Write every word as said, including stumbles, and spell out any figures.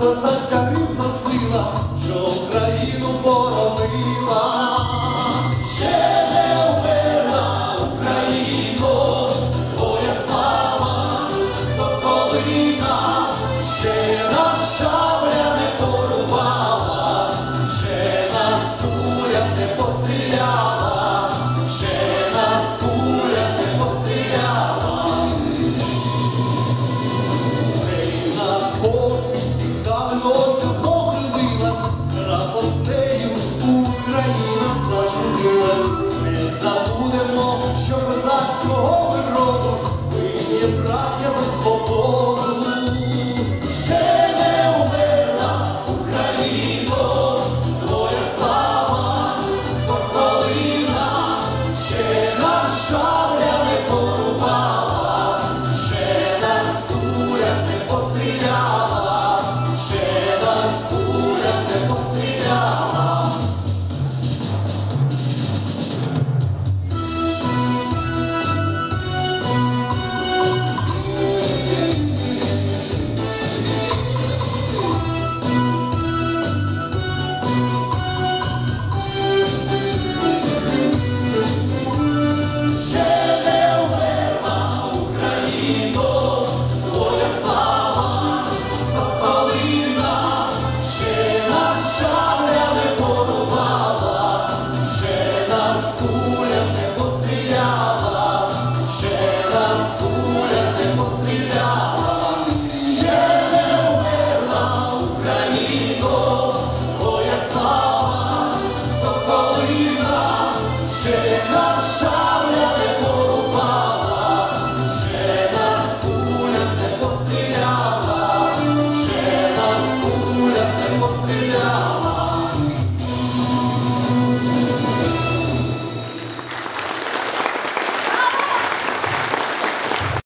козацька різна сила, що Україну боронила. Ще не вмерла Україно, твоя слава, Соколина, ще нас шабля не порубала, ще нас куля не постріляла, ще нас куля не постріляла. Україна повністю давно похилилась, разом з нею Україна зажурилась. Не забудемо, що козацького ми роду, ми є браття без Бога.